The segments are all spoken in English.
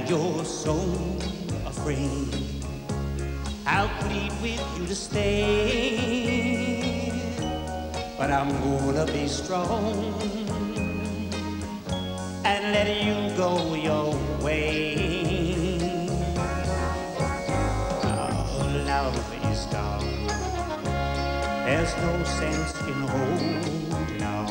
you're so afraid, I'll plead with you to stay, but I'm gonna be strong and let you go your way. Oh, love is gone, there's no sense in holding on.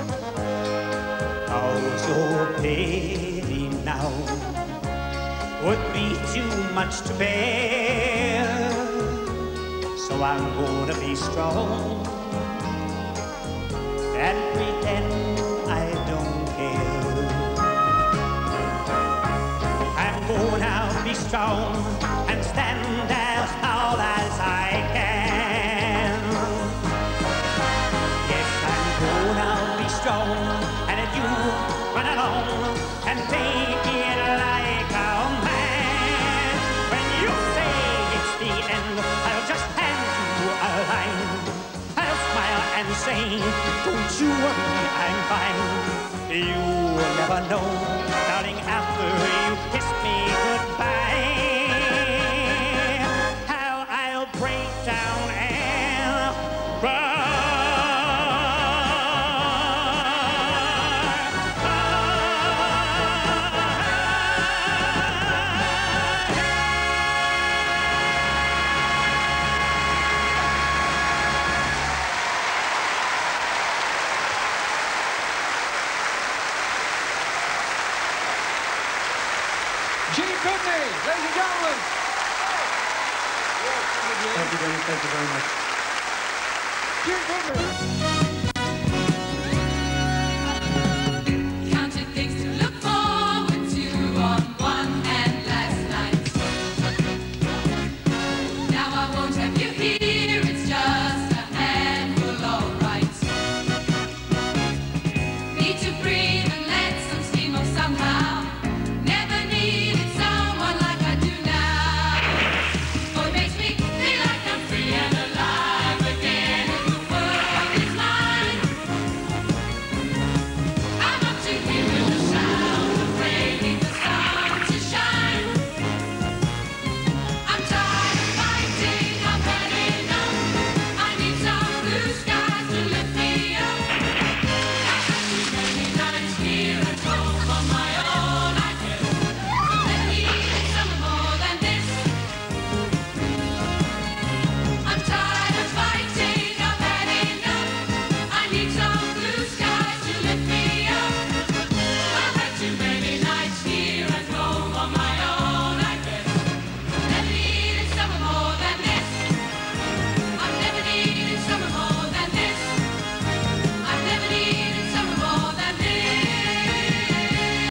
Oh, your pity now would be too much to bear, so I'm gonna be strong and pretend I don't care. I'm gonna be strong and stand as tall as I can. Yes, I'm gonna be strong, and if you run along and take it like a man, when you say it's the end, I'll just hand you a line. I'll smile and say, don't you worry, I'm fine. You'll never know, darling, after you kiss me goodbye, how I'll break down and cry. Pitney, ladies and gentlemen. Thank you very much. Pitney.